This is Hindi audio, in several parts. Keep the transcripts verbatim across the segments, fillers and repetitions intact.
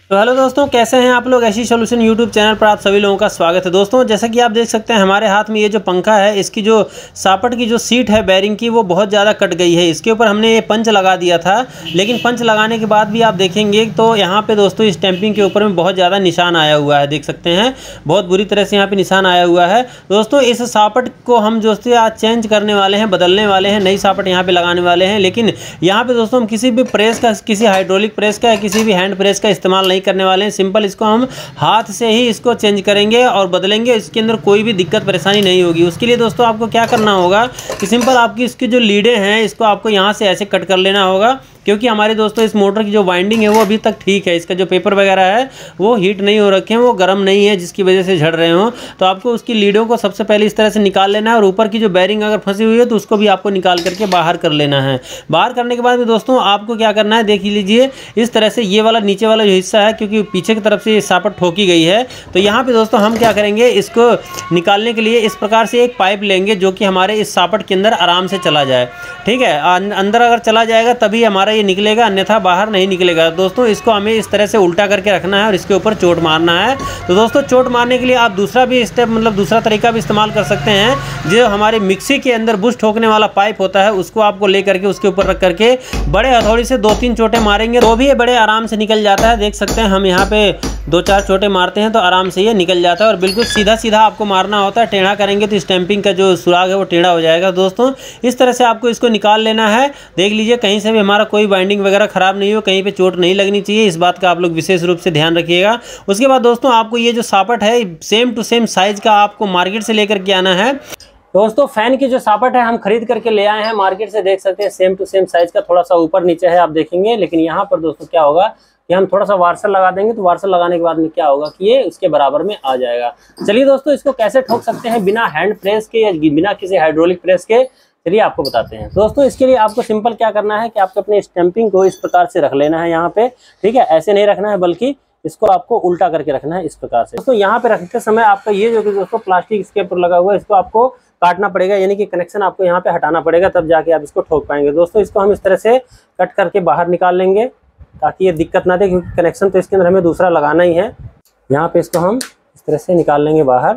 तो हेलो दोस्तों, कैसे हैं आप लोग। एसी सॉल्यूशन यूट्यूब चैनल पर आप सभी लोगों का स्वागत है। दोस्तों जैसा कि आप देख सकते हैं हमारे हाथ में ये जो पंखा है, इसकी जो सापट की जो सीट है बैरिंग की, वो बहुत ज़्यादा कट गई है। इसके ऊपर हमने ये पंच लगा दिया था, लेकिन पंच लगाने के बाद भी आप देखेंगे तो यहाँ पे दोस्तों इस टैंपिंग के ऊपर में बहुत ज़्यादा निशान आया हुआ है। देख सकते हैं बहुत बुरी तरह से यहाँ पर निशान आया हुआ है। दोस्तों इस सापट को हम दोस्तों आज चेंज करने वाले हैं, बदलने वाले हैं, नई सापट यहाँ पर लगाने वाले हैं। लेकिन यहाँ पर दोस्तों हम किसी भी प्रेस का, किसी हाइड्रोलिक प्रेस का या किसी भी हैंड प्रेस का इस्तेमाल नहीं करने वाले हैं। सिंपल इसको हम हाथ से ही इसको चेंज करेंगे और बदलेंगे। इसके अंदर कोई भी दिक्कत परेशानी नहीं होगी। उसके लिए दोस्तों आपको क्या करना होगा कि सिंपल आपकी इसकी जो लीडें हैं, इसको आपको यहाँ से ऐसे कट कर लेना होगा, क्योंकि हमारे दोस्तों इस मोटर की जो वाइंडिंग है वो अभी तक ठीक है। इसका जो पेपर वगैरह है वो हीट नहीं हो रखे हैं, वो गर्म नहीं है, जिसकी वजह से झड़ रहे हो। तो आपको उसकी लीडों को सबसे पहले इस तरह से निकाल लेना है और ऊपर की जो बैरिंग अगर फंसी हुई है तो उसको भी आपको निकाल करके बाहर कर लेना है। बाहर करने के बाद में दोस्तों आपको क्या करना है, देख लीजिए इस तरह से ये वाला नीचे वाला जो हिस्सा है, क्योंकि पीछे की तरफ से ये सापट ठोकी गई है, तो यहाँ पे दोस्तों हम क्या करेंगे, इसको निकालने के लिए इस प्रकार से एक पाइप लेंगे जो कि हमारे इस सापट के अंदर आराम से चला जाए। ठीक है, अंदर अगर चला जाएगा तभी हमारा ये निकलेगा, अन्यथा बाहर नहीं निकलेगा। दोस्तों इसको हमें इस तरह से उल्टा करके रखना है और इसके ऊपर चोट मारना है। तो दोस्तों चोट मारने के लिए आप दूसरा भी स्टेप, मतलब दूसरा तरीका भी इस्तेमाल कर सकते हैं। जो हमारे मिक्सी के अंदर बुश ठोकने वाला पाइप होता है, उसको आपको ले करके उसके ऊपर रख करके बड़े हथौड़ी से दो तीन चोटें मारेंगे तो भी ये बड़े आराम से निकल जाता है। देख सकते हैं हम यहाँ पे दो चार चोटें मारते हैं तो आराम से ये निकल जाता है। और बिल्कुल सीधा सीधा आपको मारना होता है, टेढ़ा करेंगे तो स्टैंपिंग का जो सुराग है वो टेढ़ा हो जाएगा। दोस्तों इस तरह से आपको इसको निकाल लेना है। देख लीजिए कहीं से भी हमारा कोई बाइंडिंग वगैरह खराब नहीं हो, कहीं पे चोट नहीं लगनी चाहिए, इस बात का आप लोग विशेष रूप से ध्यान रखिएगा। उसके बाद दोस्तों आपको ये जो सापट है सेम टू सेम साइज का आपको मार्केट से लेकर के आना है। दोस्तों फैन की जो सापट है हम खरीद करके ले आए हैं मार्केट से। देख सकते हैं सेम टू सेम साइज का, थोड़ा सा ऊपर नीचे है आप देखेंगे। लेकिन यहाँ पर दोस्तों क्या होगा कि हम थोड़ा सा वार्सल लगा देंगे, तो वार्सल लगाने के बाद में क्या होगा कि ये उसके बराबर में आ जाएगा। चलिए दोस्तों इसको कैसे ठोक सकते हैं बिना हैंड प्रेस के या बिना किसी हाइड्रोलिक प्रेस के, चलिए आपको बताते हैं। दोस्तों इसके लिए आपको सिंपल क्या करना है कि आपको अपने स्टैंपिंग को इस प्रकार से रख लेना है यहाँ पे। ठीक है, ऐसे नहीं रखना है बल्कि इसको आपको उल्टा करके रखना है इस प्रकार से। दोस्तों यहाँ पे रखते समय आपका ये जो कि दोस्तों प्लास्टिक इसके ऊपर लगा हुआ है, इसको आपको काटना पड़ेगा, यानी कि कनेक्शन आपको यहाँ पे हटाना पड़ेगा, तब जाके आप इसको ठोक पाएंगे। दोस्तों इसको हम इस तरह से कट करके बाहर निकाल लेंगे ताकि ये दिक्कत ना दे, क्योंकि कनेक्शन तो इसके अंदर हमें दूसरा लगाना ही है। यहाँ पे इसको हम इस तरह से निकाल लेंगे बाहर।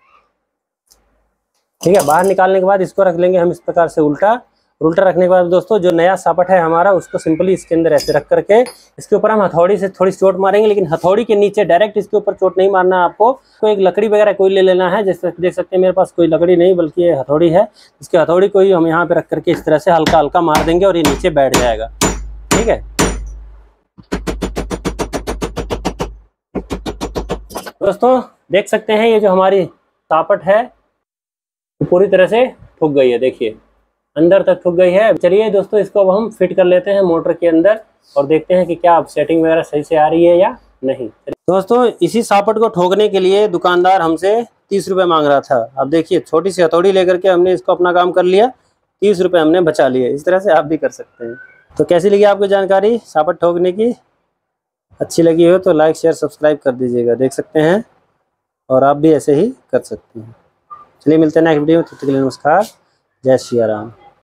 ठीक है, बाहर निकालने के बाद इसको रख लेंगे हम इस प्रकार से उल्टा। उल्टा रखने के बाद दोस्तों जो नया सापट है हमारा, उसको सिंपली इसके अंदर ऐसे रख करके इसके ऊपर हम हथौड़ी से थोड़ी चोट मारेंगे, लेकिन हथौड़ी के नीचे डायरेक्ट इसके ऊपर चोट नहीं मारना है आपको। तो एक लकड़ी वगैरह कोई ले लेना है, जैसे देख सकते हैं मेरे पास कोई लकड़ी नहीं बल्कि ये हथौड़ी है। इसकी हथौड़ी को ही हम यहाँ पे रख करके इस तरह से हल्का हल्का मार देंगे और ये नीचे बैठ जाएगा। ठीक है दोस्तों, देख सकते हैं ये जो हमारी सापट है पूरी तरह से ठुक गई है। देखिए अंदर तक ठुक गई है। चलिए दोस्तों इसको अब हम फिट कर लेते हैं मोटर के अंदर और देखते हैं कि क्या सेटिंग वगैरह सही से आ रही है या नहीं। दोस्तों इसी सापट को ठोकने के लिए दुकानदार हमसे तीस रुपये मांग रहा था। अब देखिए छोटी सी हथौड़ी लेकर के हमने इसको अपना काम कर लिया, तीस रुपये हमने बचा लिए। इस तरह से आप भी कर सकते हैं। तो कैसी लगी आपको जानकारी सापट ठोकने की? अच्छी लगी हो तो लाइक शेयर सब्सक्राइब कर दीजिएगा। देख सकते हैं और आप भी ऐसे ही कर सकते हैं। चलिए मिलते हैं नेक्स्ट वीडियो में, तब तक के लिए नमस्कार, जय श्री राम।